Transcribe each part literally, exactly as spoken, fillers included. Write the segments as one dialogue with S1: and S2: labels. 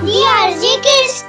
S1: We RJ kids.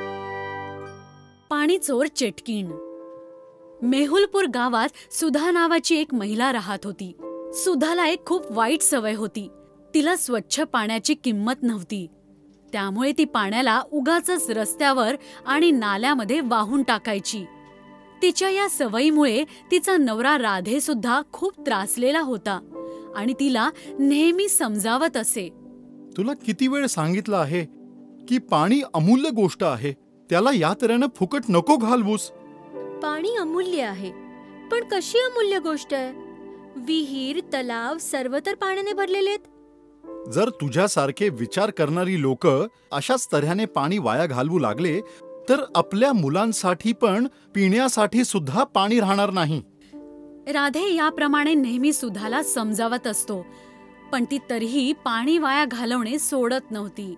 S2: पाणी चोर चेटकीण. मेहुलपूर गावात सुधा नावाची एक महिला राहत होती. सुधाला एक खूप वाईट सवय होती. तिला स्वच्छ पाण्याची किंमत नव्हती. त्यामुळे ती पाण्याला उगाचच रस्त्यावर आणि नाल्यामध्ये वाहून टाकायची. तिच्या या सवयीमुळे तिचा नवरा राधे सुद्धा खूप त्रासलेला होता आणि तिला नेहमी समजावत असे.
S3: तुला किती वेळ सांगितलं आहे की पाणी अमूल्य गोष्ट आहे, त्याला या तऱ्हेने फुकट नको घालवूस.
S4: पाणी अमूल्य आहे, पण कशी अमूल्य गोष्ट आहे? विहीर, तलाव सर्व तर पाण्याने भरलेले आहेत.
S3: जर तुझ्यासारखे विचार करणारी लोक अशाच तऱ्हेने पाणी वाया घालवू लागले तर आपल्या मुलांसाठी पण पिण्यासाठी सुद्धा पाणी राहणार नाही.
S2: राधे याप्रमाणे नेहमी सुधाला समजावत असतो, पण ती तरीही पाणी वाया घालवणे सोडत नव्हती.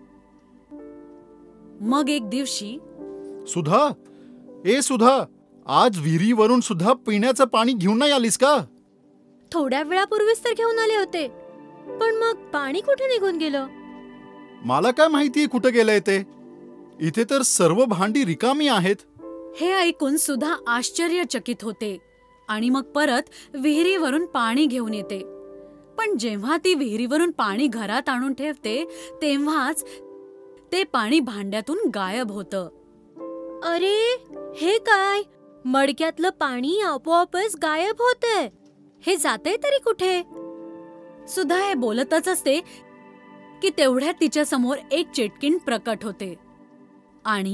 S2: मग एक दिवशी,
S3: सुधा, ए सुधा, आज विहिरीवरून सुद्धा पिण्याचं पाणी घेऊन नाही आलीस का?
S4: थोड्या वेळापूर्वीच तर घेऊन आले होते, पण मग पाणी कुठे निघून गेलं?
S3: मला काय माहिती कुठे गेलंय ते. इथे तर सर्व भांडी रिकामी आहेत.
S2: हे ऐकून सुधा आश्चर्यचकित होते आणि मग परत विहिरीवरून पाणी घेऊन येते. पण जेव्हा ती विहिरीवरून पाणी घरात आणून ठेवते तेव्हाच ते पाणी भांड्यातून गायब होतं.
S4: अरे, हे काय? मडक्यातलं पाणी आपोआपच गायब होतंय. हे जातंय तरी कुठे? सुधा हे बोलतच असते की तेवढ्यात तिच्या समोर एक चेटकीण प्रकट होते आणि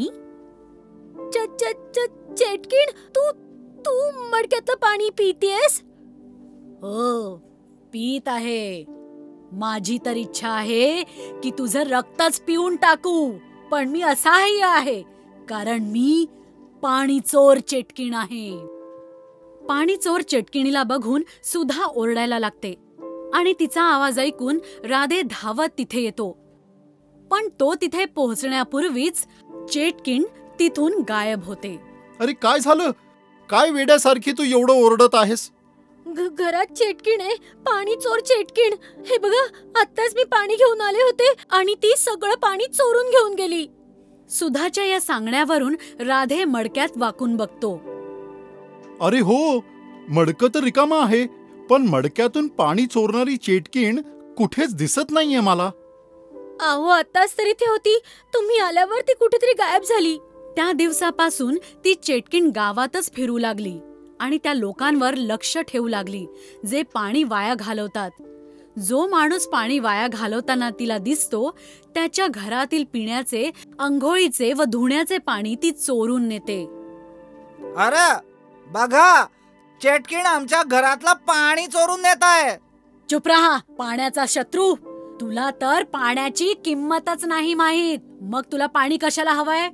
S4: च च च चेटकीण, तू तू मडक्यातलं पाणी पितेस?
S2: हो, पीत आहे. माझी तर इच्छा आहे की तुझं रक्तच पिऊन टाकू, पण मी असहाय्य आहे कारण मी पाणी चोर चेटकीण आहे. पाणी चोर चेटकीणीला बघून सुधा ओरडायला लागते आणि तिचा आवाज ऐकून राधे धावत तिथे येतो. पण तो तिथे पोहोचण्यापूर्वीच चेटकीण तिथून गायब होते.
S3: अरे काय झालं? काय वेड्यासारखी तू एवढं ओरडत आहेस?
S4: घरात चेटकीण आहे, पाणी चोर चेटकीण. हे बघा, आत्ताच मी पाणी घेऊन आले होते आणि ती सगळं पाणी चोरून घेऊन गेली.
S2: सुधाच्या या सांगण्यावरून राधे मडक्यात वाकून बघतो.
S3: अरे हो, मडकं तर रिकामं आहे, पण मडक्यातून पाणी चोरणारी चेटकीण कुठेच दिसत नाहीये मला.
S4: अहो, आत्ताच तरी ती होती. तुम्ही आल्यावर ती कुठेतरी गायब झाली.
S2: त्या दिवसापासून ती चेटकीण गावातच फिरू लागली आणि त्या लोकांवर लक्ष ठेवू लागली जे पाणी वाया घालवतात. जो माणूस पाणी वाया घालवताना तिला दिसतो त्याच्या घरातील पिण्याचे, अंघोळीचे व धुण्याचे पाणी ती चोरून नेते.
S5: अरे बघा, चेटकीण आमच्या घरातलं पाणी चोरून नेत आहे.
S2: चुप रहा, पाण्याचा शत्रू. तुला तर पाण्याची किंमतच नाही माहीत, मग तुला पाणी कशाला हवंय?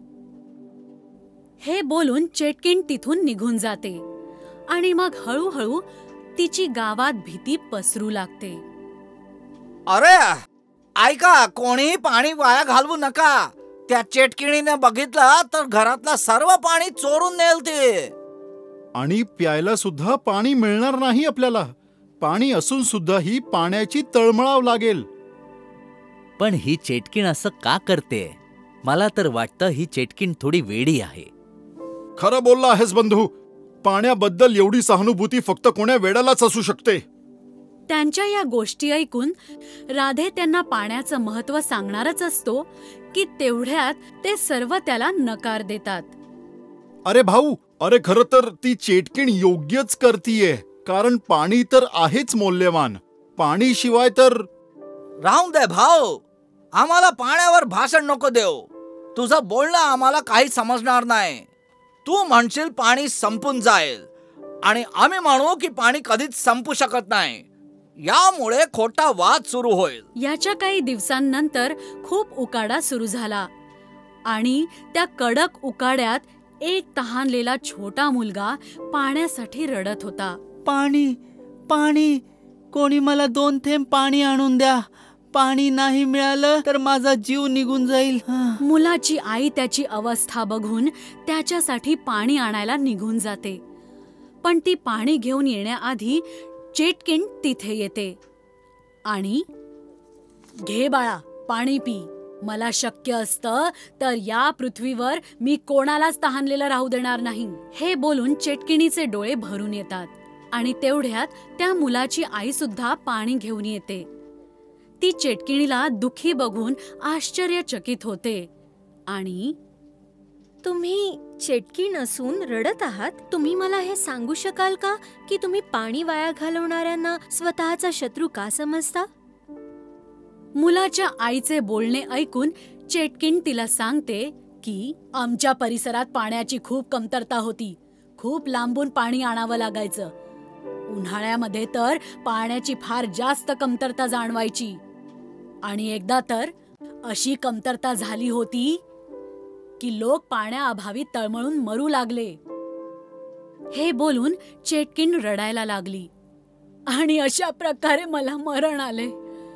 S2: हे बोलून चेटकीण तिथून निघून जाते आणि मग हळूहळू तिची गावात भीती पसरू लागते.
S5: अरे ऐका, कोणीही पाणी वाया घालवू नका. त्या चेटकीणीने बघितलं तर घरातलं सर्व पाणी चोरून नेल ते.
S3: आणि प्यायला सुद्धा पाणी मिळणार नाही आपल्याला. पाणी असून सुद्धा ही पाण्याची तळमळाव लागेल.
S6: पण ही चेटकीण असं का करते? मला तर वाटतं ही चेटकीण थोडी वेडी आहे.
S3: खरं बोलला आहेस बंधू. पाण्याबद्दल एवढी सहानुभूती फक्त कोण्या वेड्यालाच असू शकते.
S2: त्यांच्या या गोष्टी ऐकून राधे त्यांना पाण्याचं महत्त्व सांगणारच असतो की तेवढ्यात ते सर्व त्याला नकार देतात.
S3: अरे भाऊ, अरे खरं तर ती चेटकीण योग्यच करतीये, कारण पाणी तर आहेच मौल्यवान. पाणी शिवाय तर
S5: राहून दे भाऊ. आम्हाला पाण्यावर भाषण नको देऊ. तुझं बोलणं आम्हाला काही समजणार नाही. तू म्हणशील पाणी संपून जाईल आणि आम्ही म्हणू की पाणी कधीच संपू शकत नाही. यामुळे खोटा वाद सुरू होईल.
S2: याच्या काही दिवसांनंतर खूप उकाडा सुरू झाला आणि त्या कडक उकाड्यात एक तहानलेला छोटा मुलगा पाण्यासाठी रडत होता.
S6: पाणी, पाणी, कोणी मला दोन थेंब पाणी आणून द्या. पाणी नाही मिळालं तर माझा जीव निघून जाईल.
S2: मुलाची आई त्याची अवस्था बघून त्याच्यासाठी पाणी आणायला निघून जाते. पण ती पाणी घेऊन येण्याआधी चेटकीण तिथे येते आणि घे बाळा, पाणी पी. मला शक्य असतं तर या पृथ्वीवर मी कोणालाच तहानलेलं राहू देणार नाही. हे बोलून चेटकिणीचे डोळे भरून येतात आणि तेवढ्यात त्या मुलाची आई सुद्धा पाणी घेऊन येते. ती चेटकिणीला दुखी बघून आश्चर्यचकित होते आणि
S4: तुम्ही चेटकीण असून रडत आहात. तुम्ही मला हे सांगू शकाल का की तुम्ही पाणी वाया घालवणाऱ्यांना स्वतःचा शत्रू का समजता?
S2: मुलाच्या आईचे बोलणे ऐकून चेटकीण तिला सांगते की आमच्या परिसरात पाण्याची खूप कमतरता होती. खूप लांबून पाणी आणावं लागायचं. उन्हाळ्यामध्ये तर पाण्याची फार जास्त कमतरता जाणवायची आणि एकदा तर अशी कमतरता झाली होती की लोक पाण्याअभावी तळमळून मरू लागले. हे बोलून चेटकीण रडायला लागली आणि अशा प्रकारे मला मरण आले.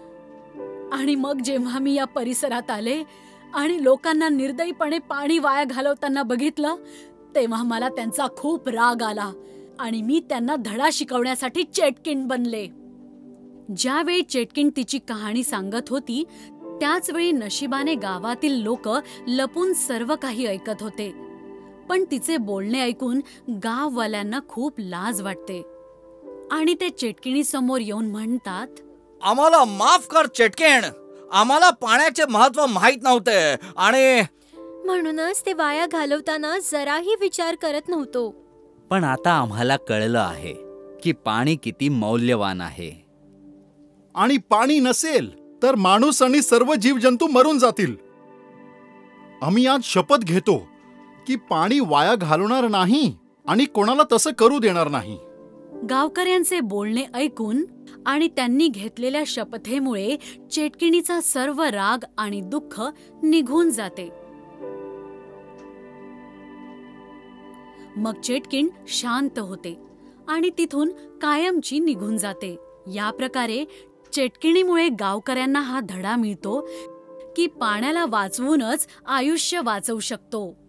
S2: आणि मग जेव्हा मी या परिसरात आले आणि लोकांना निर्दयीपणे पाणी वाया घालवताना बघितलं तेव्हा मला त्यांचा खूप राग आला आणि मी त्यांना धडा शिकवण्यासाठी चेटकीण बनले. ज्यावेळी चेटकीण तिची कहाणी सांगत होती त्याच वेळी नशिबाने गावातील लोक लपून सर्व काही ऐकत होते. पण तिचे बोलणे ऐकून गाववाल्यांना खूप लाज वाटते आणि ते चेटकिणी समोर येऊन म्हणतात,
S5: आम्हाला माफ कर चेटकीण. आम्हाला पाण्याचे महत्व माहित नव्हते आणि
S4: म्हणूनच ते वाया घालवताना जराही विचार करत नव्हतो.
S6: पण आता आम्हाला कळलं आहे की पाणी किती मौल्यवान आहे.
S3: आणि पाणी नसेल तर माणूस आणि सर्व जीवजंतू मरून जातील. आम्ही आज शपथ घेतो की पाणी वाया घालवणार नाही आणि कोणाला तसं करू देणार नाही.
S2: गावकऱ्यांचे बोलणे ऐकून आणि त्यांनी घेतलेल्या शपथेमुळे चेटकिणीचा सर्व राग आणि दुःख निघून जाते. मग चेटकीण शांत होते आणि तिथून कायमची निघून जाते. या प्रकारे चेटकिणीमुळे गावकऱ्यांना हा धडा मिळतो की पाण्याला वाचवूनच आयुष्य वाचवू शकतो.